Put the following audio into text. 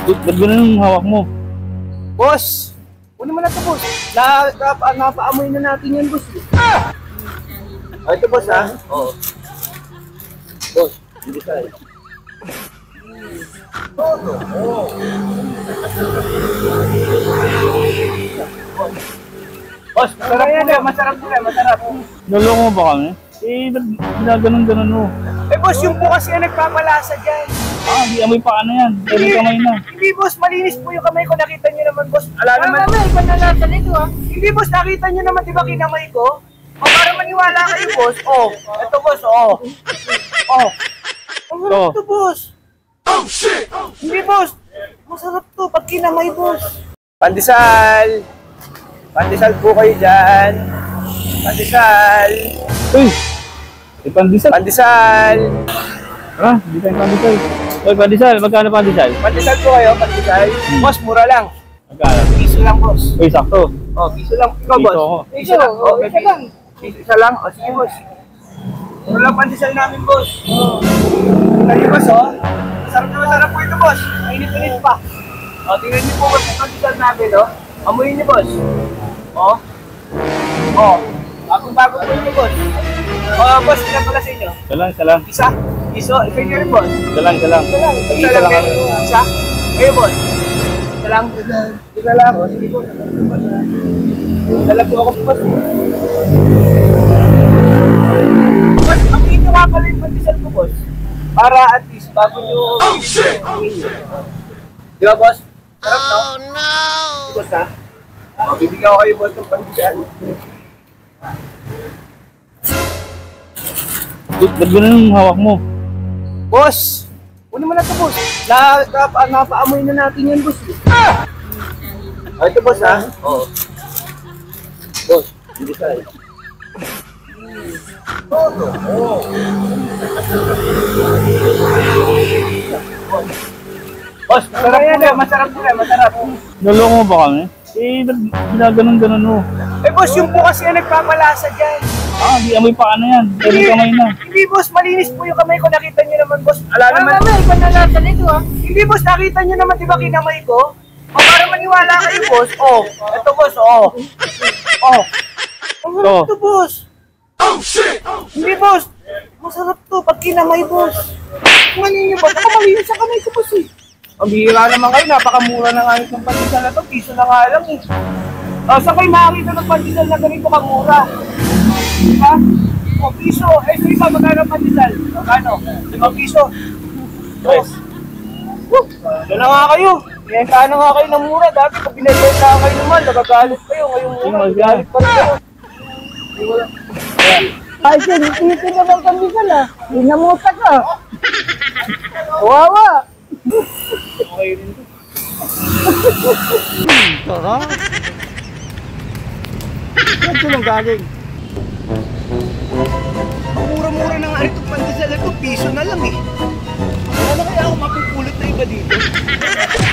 Ba't ganun yung hawak mo? Boss! Kunin mo na ito, boss. Napaamoy na natin yan, boss. Ito, boss, ha? Oo. Boss, hindi tayo. Boss, masarap yan eh. Masarap po yan, masarap. Naloko mo ba kami? Ba't ginaganon-ganon mo? Boss, yung po kasi yung nagpapalasa dyan. Di amoy pa ano yan. Pwede kamay na. Hindi, boss. Malinis po yung kamay ko. Nakita nyo naman, boss. Ala naman. Ikaw na lasa nito, ha? Hindi, boss. Nakita nyo naman, di ba, kinamay ko? O, para maniwala kayo, boss. Ito, boss. Masarap to, boss. Oh, shit! Hindi, boss. Masarap to. Pag kinamay, boss. Pandesal. Pandesal po kayo dyan. Pandesal. Uy! Pandesal. Pandesal. Hindi tayong pandesal. Uy, pandesal. Magkano pandesal? Pandesal po kayo, pandesal. Boss, mura lang. Magkano? Piso lang, boss. Uy, sakto. Piso lang. Ikaw, boss. Piso ako. Piso lang. Isa lang. Isa lang? Sige, boss. Mura lang pandesal namin, boss. Tayo, boss, Sarap na masarap po ito, boss. Mainit-init pa. Tingnan niyo po, boss, yung pandesal namin, Amuyin niyo, boss. Bagong-bago po ito, boss. Boss, ilan pala sa inyo? Isa lang. Isa? Isa nyo rin, boss. Isa lang. Isa lang. Isa? Kayo, boss. Isa lang. Isa lang. Sige, boss. Dala po ako, boss. Boss, amuyin nyo nga pala yung pandesal ko, boss. Para at least, bago nyo... Oh, shit! Di ba, boss? Sarap, no? Oh, no! Boss, ha? Bibigyan ko kayo, boss, ng pandesal. Ba't ganun yung hawak mo? Boss! Kunin mo na ito, boss. Napaamoy na natin yan, boss. Ito, boss, ha? Oo. Boss, hindi tayo. Boss, masarap po yan. Masarap po yan. Masarap. Naloko mo ba kami? Ba't ginaganon-ganon mo? Boss, yung po kasi yung nagpapalasa dyan. Di amoy pa ano yan. Pwede kamay na. Hindi, boss. Malinis po yung kamay ko. Nakita nyo naman, boss. Ala naman. Ikaw na lasa nito, ha? Hindi, boss. Nakita nyo naman, di ba, kinamay ko? Para maniwala kayo, boss. Ito, boss. Masarap to, boss. Oh, shit! Hindi, boss. Masarap to. Pag kinamay, boss. Kumanin nyo, boss. Ako malinis sa kamay ko, boss, Ang bihira naman kayo. Napakamura na nga yung pandesal na to. Piso na nga lang, saan kayo makakita ng pandesal na ganito kamura? Diba? Piso. Sa iba, magkano ang pandesal? Magkano? 5 piso. Yes. Diyan na nga kayo. Pinagkaan na nga kayo ng mura. Dati pag pinagkaan na kayo naman, nagagalit kayo. Ngayong mura, nagagalit pa rin kayo. Ay, sinipin naman kami sila. Hinamuta ka. Wawa. Okay rin ito. Saan ko lang galing? Ang mura-mura ng aritong pandesal ito, piso na lang Wala na kaya ako mapupulot na iba dito.